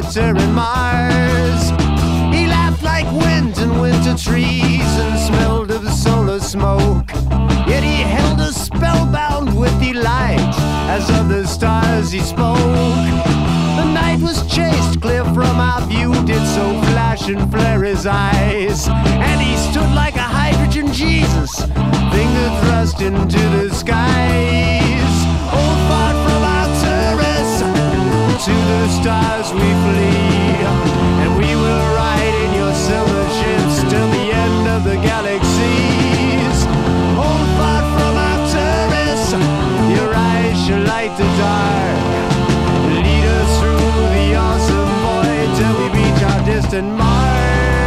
Jupiter and Mars. He laughed like wind and winter trees and smelled of solar smoke. Yet he held us spellbound with delight as of the stars he spoke. The night was chased clear from our view, did so flash and flare his eyes. And he stood like a hydrogen Jesus, finger thrust into the skies. Oh, far from Arcturus, to the stars we flee, and we will ride in your silver ships till the end of the galaxies. Oh, far from Arcturus, your eyes shall light the dark. Lead us through the awesome void till we reach our distant mark.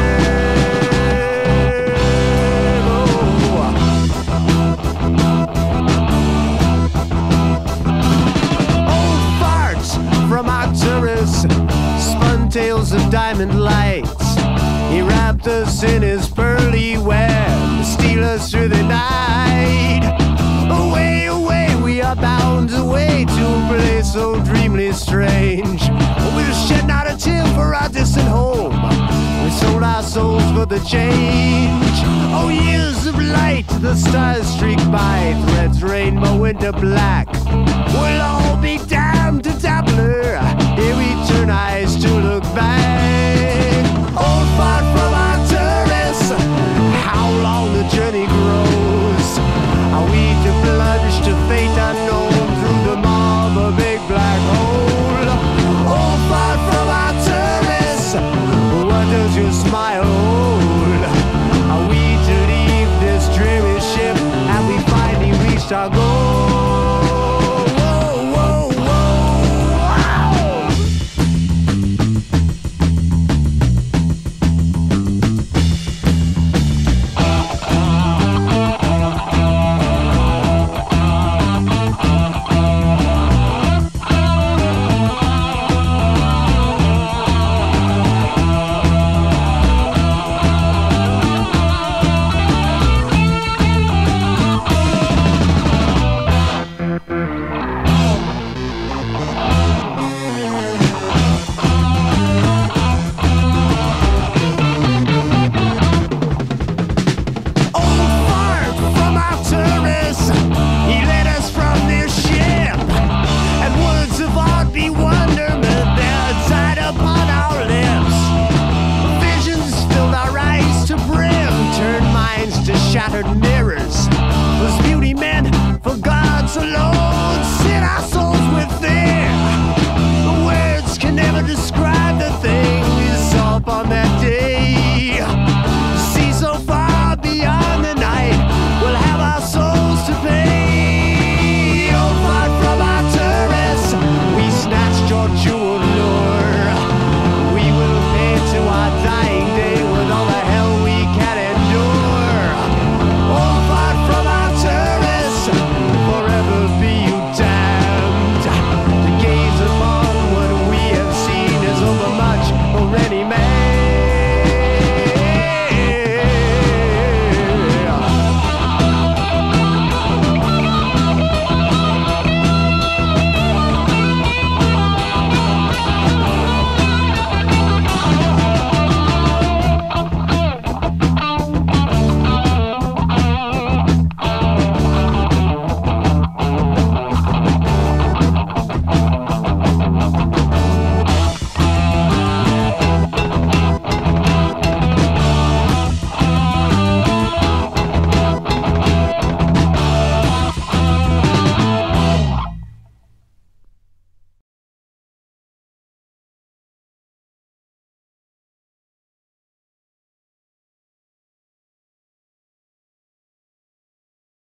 From Arcturus, spun tales of diamond lights. He wrapped us in his pearly web, steal us through the night. Away, away, we are bound away to a place so dreamily strange. We'll shed not a tear for our distant home. We sold our souls for the change. Oh, years of light, the stars streak by, threads rainbow into black. We'll all be damned to dabbler. Here we turn eyes to look back. Oh, far from Arcturus, how long the journey grows. Are we to plunge to fate unknown through the maw of a big black hole? Oh, far from Arcturus, what does your smile hold? Are we to leave this dreary ship? Have we finally reached our goal?